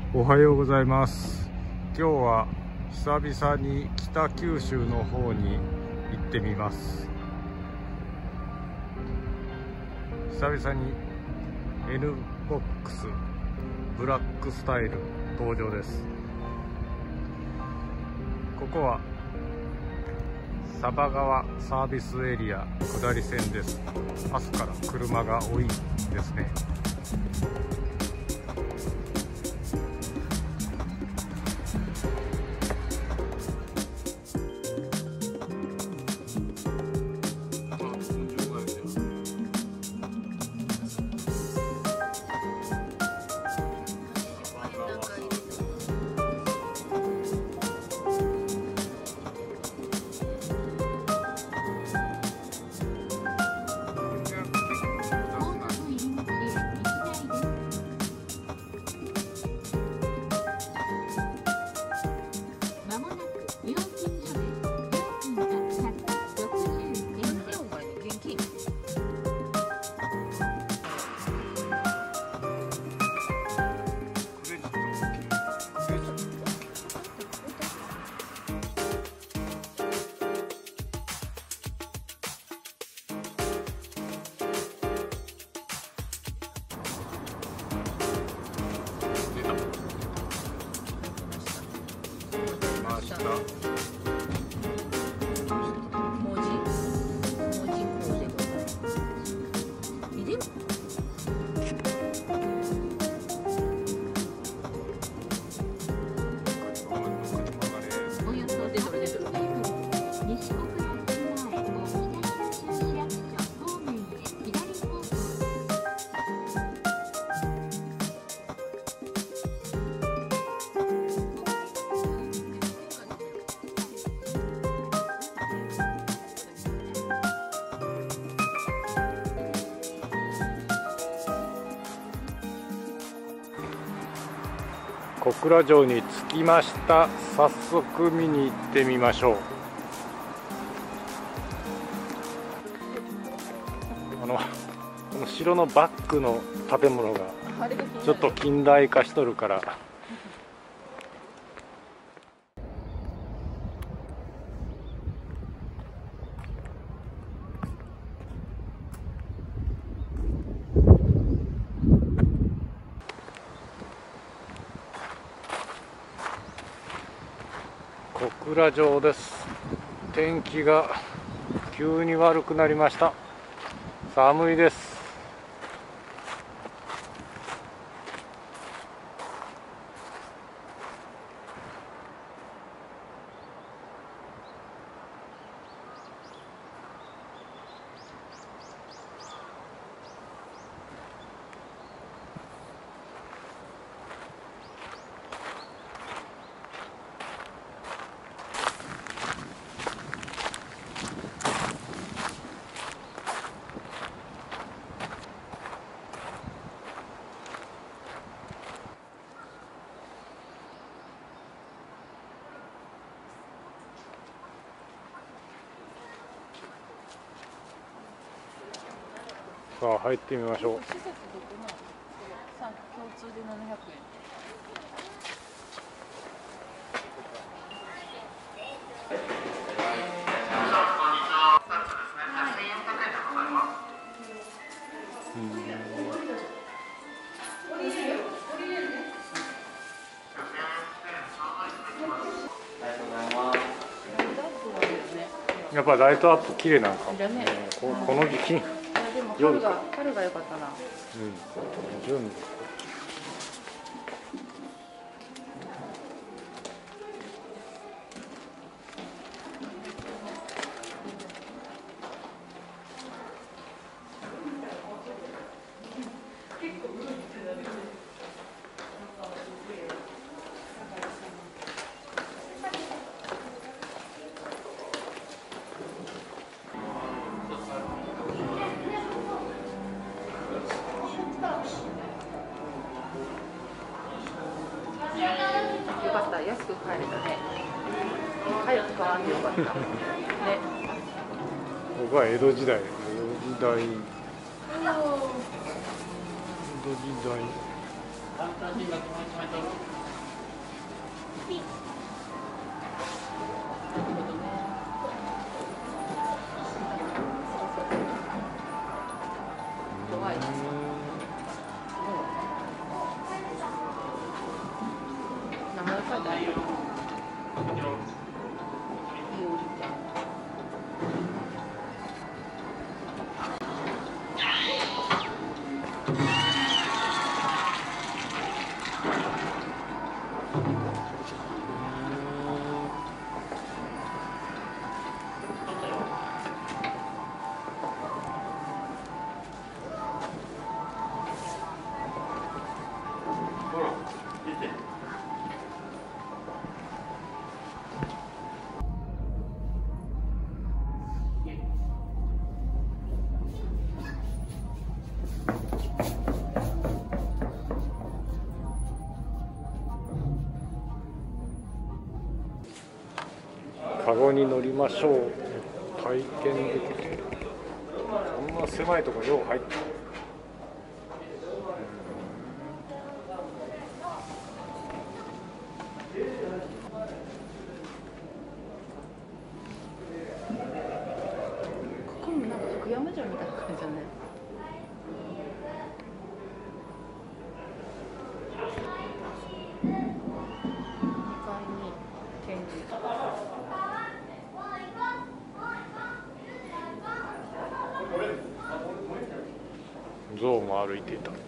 おはようございます。今日は久々に北九州の方に行ってみます。久々に N ボックスブラックスタイル登場です。ここは鯖川サービスエリア下り線です。朝から車が多いですね。小倉城に着きました。早速見に行ってみましょう。この城のバックの建物がちょっと近代化しとるから小倉城です。天気が急に悪くなりました。寒いです。さあ入ってみましょう。 施設どこなの？共通で700円。 やっぱライトアップ綺麗なんかもね。この時期に春が良かったな。 準備。 よかった、安く買えたね。早く買わんでよかった。ね。 僕は江戸時代。江戸時代。 怖いです。名前書いてあるよ。 カゴに乗りましょう。体験できて、こんな狭いところよう入って。 ここもなんか福山城みたいな感じだね。2階に展示。 象も歩いていた。2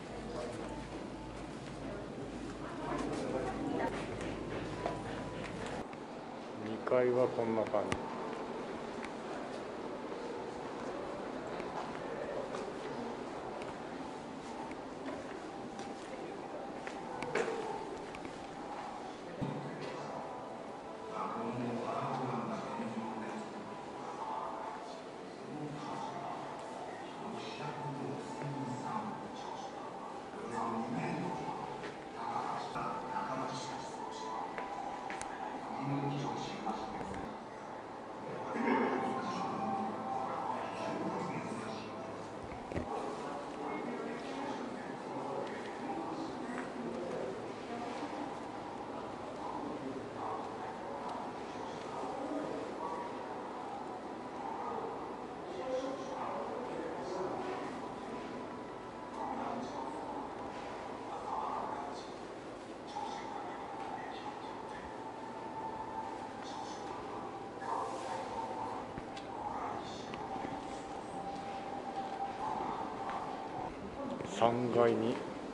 階はこんな感じ。3階に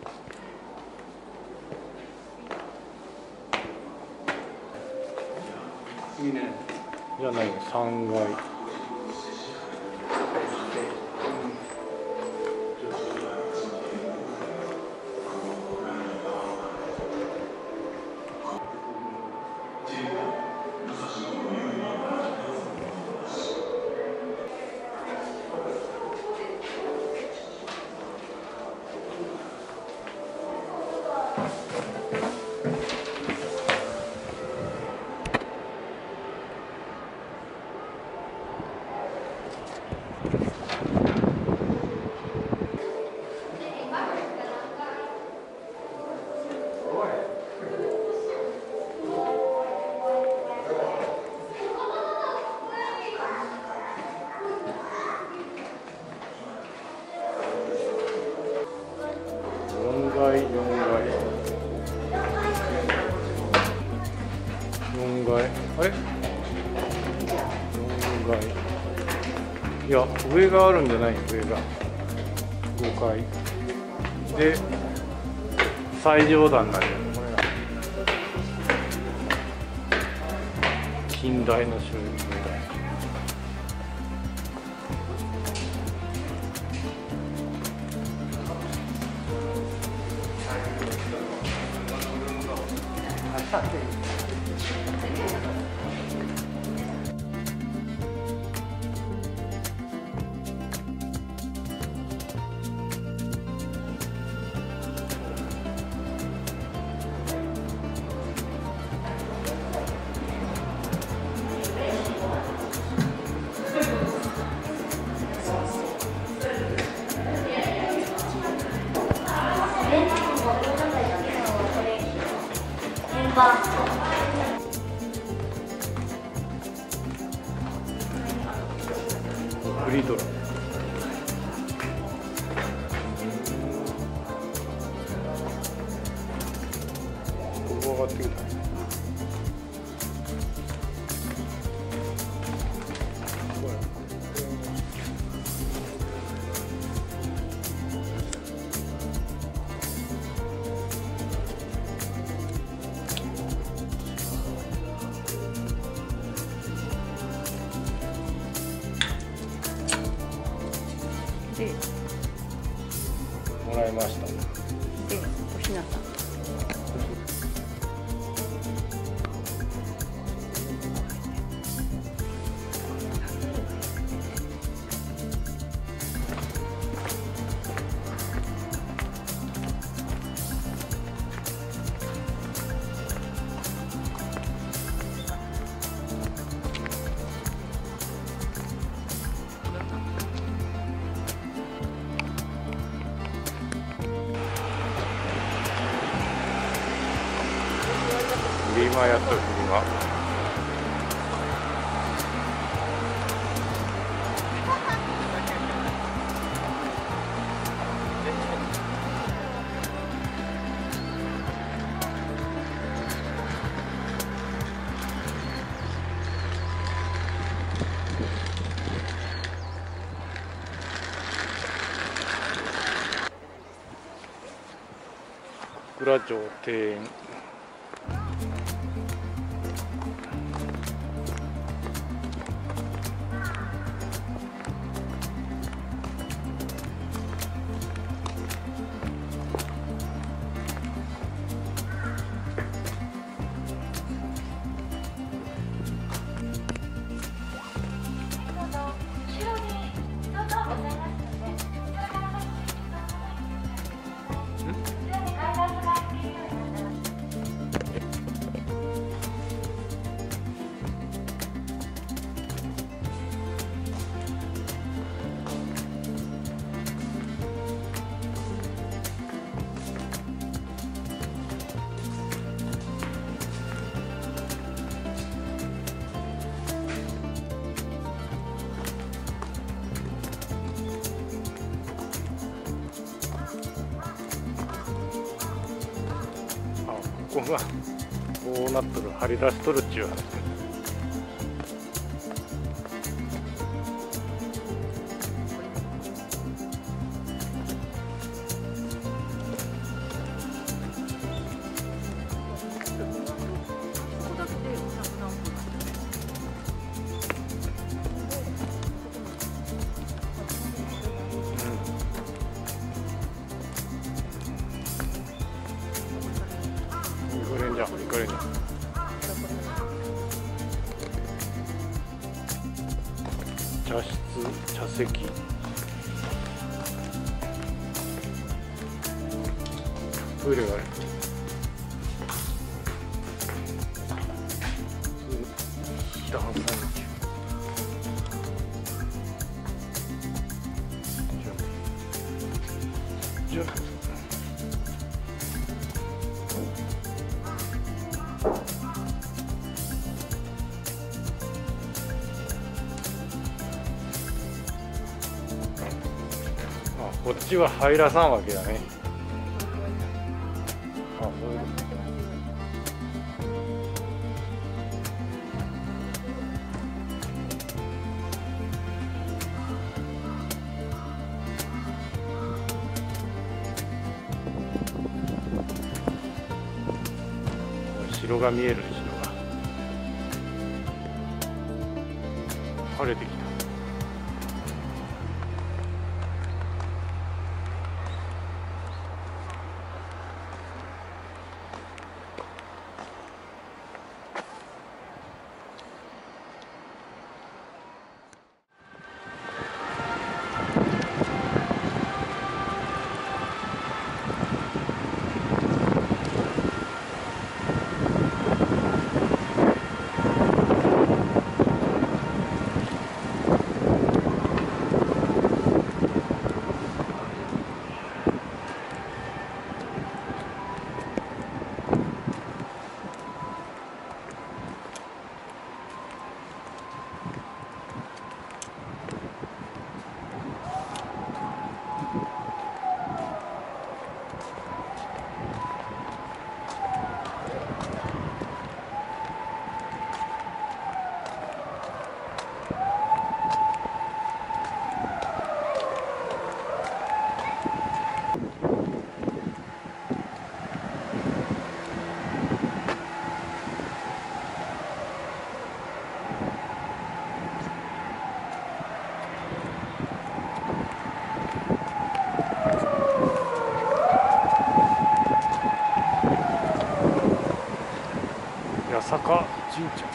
いいね。じゃないよ、3階。4階、あれ4階、いや上があるんじゃない、上が5階で最上段なんだよ、これが近代の集合だ。 フリードラ。ここ上がってきた。 で、 もらいました。 で、おひなさん。 フリマやっとるフリマ。倉町庭園。ここがこうなっとる、張り出しとるっちゅう話。行かれんじゃん、行かれんじゃん。茶室、茶席。トイレがある。段差道。じゃあ。こっちは入らさんわけだね。あ、そういうこと。城が見える、城が。晴れてきた。 坂神社。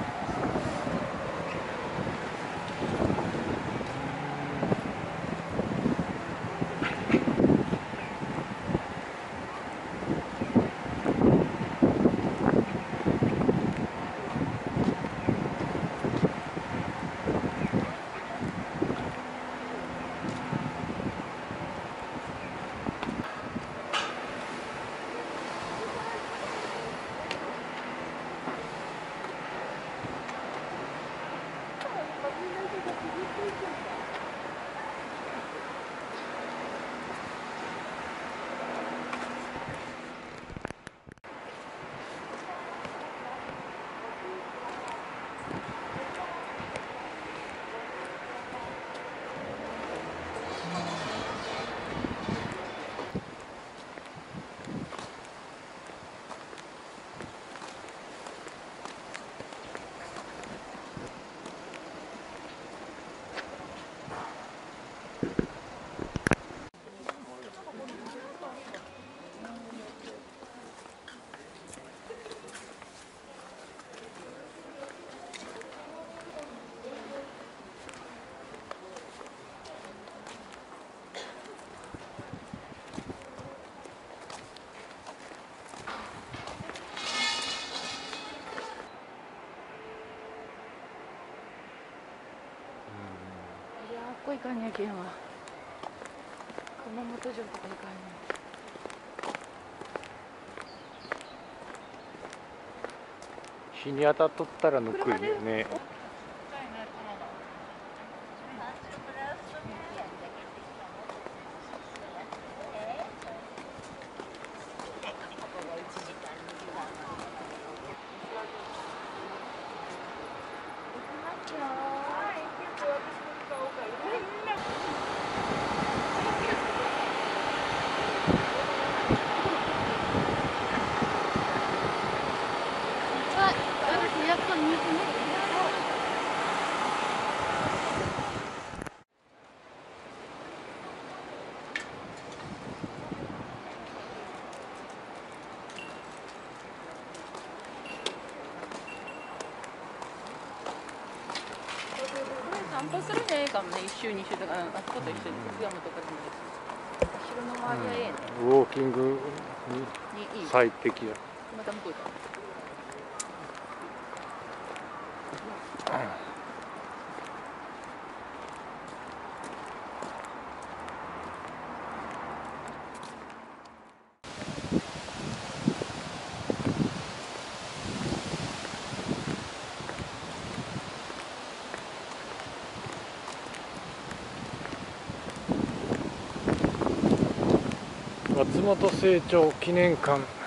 ここ行かんにゃけんわ。熊本城とか行かんにゃ。 日に当たっとったらぬくいよね。 散歩するにはええかもね、1週2週とか、あそこと一緒に巣鴨とかでもいいし、城の周りはええね。 ウォーキングにいい。 最適や。 また向こうだ。 松本清張記念館